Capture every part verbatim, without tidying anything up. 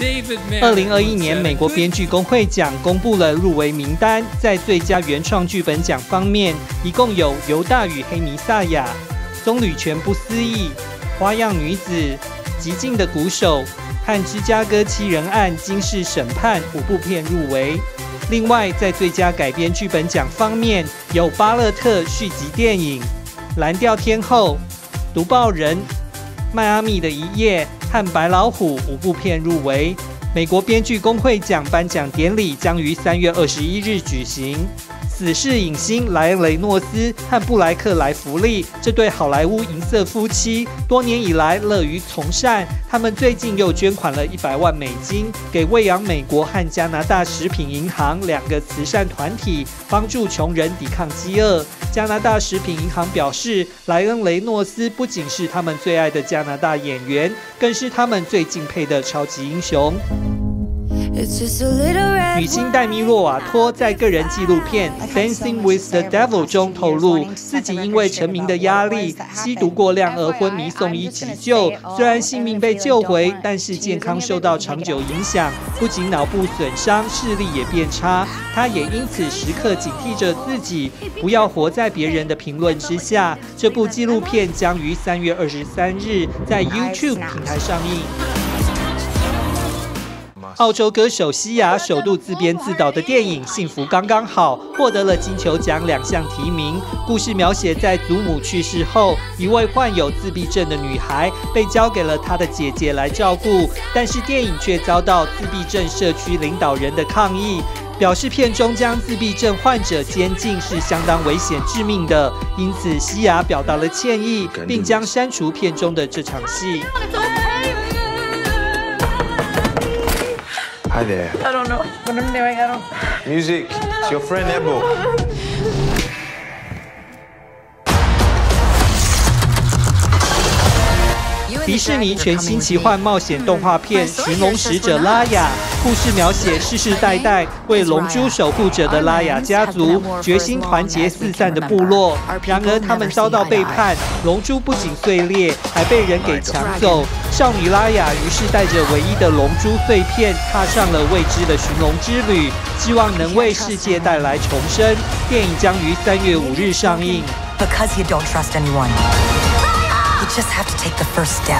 二零二一年，美国编剧工会奖公布了入围名单，在最佳原创剧本奖方面，一共有《犹大与黑弥赛亚》、《棕榈泉不思议》、《花样女子》、《极尽的鼓手》和《芝加哥七人案惊世审判》五部片入围。另外，在最佳改编剧本奖方面，有《巴勒特》续集电影、《蓝调天后》、《读报人》、《迈阿密的一夜》和《白老虎》五部片入围。美国编剧工会奖颁奖典礼将于三月二十一日举行。死侍影星莱恩·雷诺斯和布莱克·莱弗利这对好莱坞银色夫妻，多年以来乐于从善。他们最近又捐款了一百万美金给喂养美国和加拿大食品银行两个慈善团体，帮助穷人抵抗饥饿。加拿大食品银行表示，莱恩·雷诺斯不仅是他们最爱的加拿大演员，更是他们最敬佩的超级英雄。女星黛咪·洛瓦托在个人纪录片《Dancing with the Devil》中透露，自己因为成名的压力、吸毒过量而昏迷送医急救，虽然性命被救回，但是健康受到长久影响，不仅脑部损伤，视力也变差。她也因此时刻警惕着自己，不要活在别人的评论之下。这部纪录片将于三月二十三日在 YouTube 平台上映。澳洲歌手西雅首度自编自导的电影《幸福刚刚好》获得了金球奖两项提名。故事描写在祖母去世后，一位患有自闭症的女孩被交给了她的姐姐来照顾，但是电影却遭到自闭症社区领导人的抗议，表示片中将自闭症患者监禁是相当危险致命的。因此，西雅表达了歉意，并将删除片中的这场戏。 Hi there. I don't know what I'm doing. I don't. Music. It's your friend Ebo. 迪士尼全新奇幻冒险动画片《寻龙使者拉雅》，故事描写世世代代为龙珠守护者的拉雅家族决心团结四散的部落。然而，他们遭到背叛，龙珠不仅碎裂，还被人给抢走。少女拉雅于是带着唯一的龙珠碎片，踏上了未知的寻龙之旅，希望能为世界带来重生。电影将于三月五日上映。 Because you don't trust anyone. You just have to take the first step.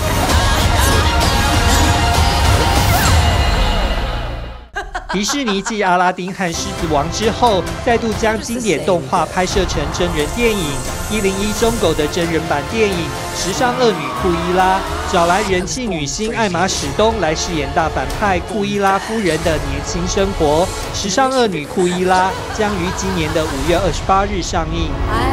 迪士尼继《阿拉丁》和《狮子王》之后，再度将经典动画拍摄成真人电影。一零一中狗的真人版电影《时尚恶女库伊拉》，找来人气女星艾玛·史东来饰演大反派库伊拉夫人的年轻生活。《时尚恶女库伊拉》将于今年的五月二十八日上映。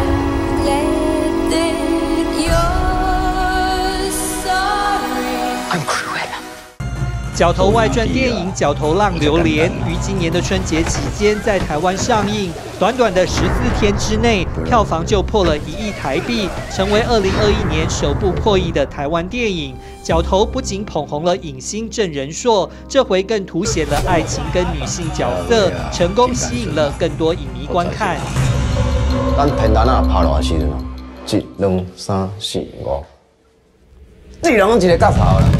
角头外传电影《角头浪流连》于今年的春节期间在台湾上映，短短的十四天之内，票房就破了一亿台币，成为二零二一年首部破亿的台湾电影。角头不仅捧红了影星郑人硕，这回更凸显了爱情跟女性角色，成功吸引了更多影迷观看。 咱片单啊拍落的时阵，一、两、三、四、五，这人一个甲跑啦。